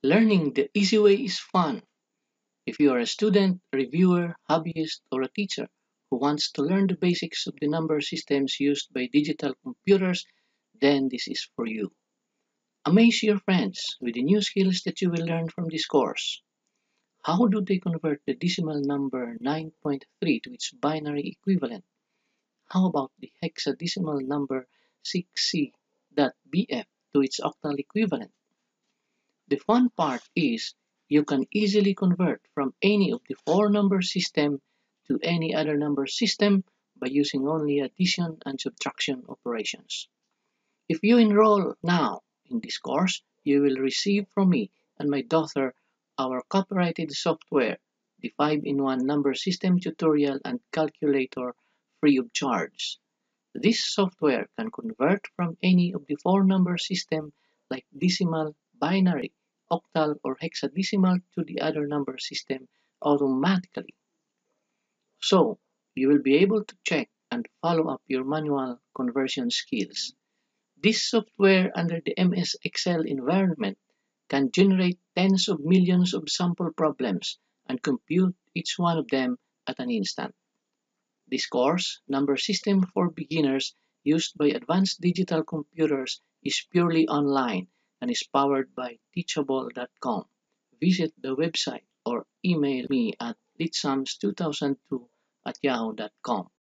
Learning the easy way is fun. If you are a student, reviewer, hobbyist, or a teacher who wants to learn the basics of the number systems used by digital computers, then this is for you. Amaze your friends with the new skills that you will learn from this course. How do they convert the decimal number 9.3 to its binary equivalent? How about the hexadecimal number 6c.bf to its octal equivalent? The fun part is you can easily convert from any of the four number system to any other number system by using only addition and subtraction operations. If you enroll now in this course, you will receive from me and my daughter our copyrighted software, the 5-in-1 number system tutorial and calculator free of charge. This software can convert from any of the four number system like decimal, binary, octal, or hexadecimal to the other number system automatically. So, you will be able to check and follow up your manual conversion skills. This software under the MS Excel environment can generate tens of millions of sample problems and compute each one of them at an instant. This course, Number System for Beginners, used by advanced digital computers, is purely online and is powered by teachable.com. Visit the website or email me at litsams2002 at yahoo.com.